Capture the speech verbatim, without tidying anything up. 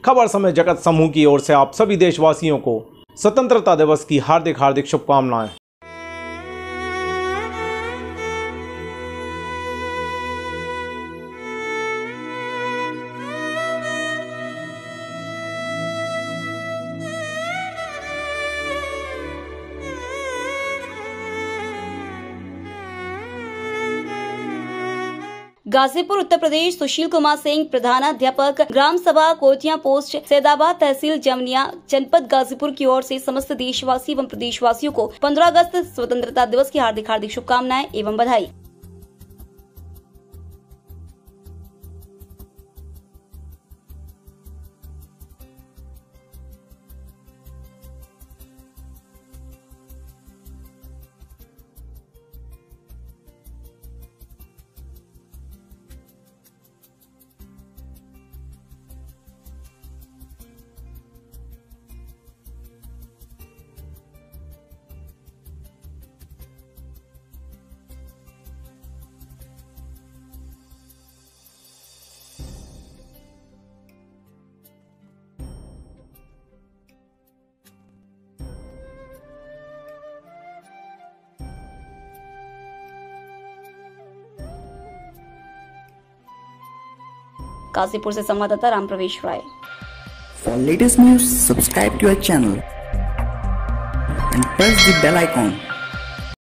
खबर समय जगत समूह की ओर से आप सभी देशवासियों को स्वतंत्रता दिवस की हार्दिक हार्दिक शुभकामनाएं। गाजीपुर उत्तर प्रदेश सुशील कुमार सिंह, प्रधानाध्यापक ग्राम सभा कोटिया पोस्ट सैदाबाद, तहसील जमनिया, जनपद गाजीपुर की ओर से समस्त देशवासी एवं प्रदेशवासियों को पंद्रह अगस्त स्वतंत्रता दिवस की हार्दिक हार्दिक शुभकामनाएं एवं बधाई। गाजीपुर से संवाददाता राम प्रवेश राय। For latest news, subscribe to our channel and press the bell icon.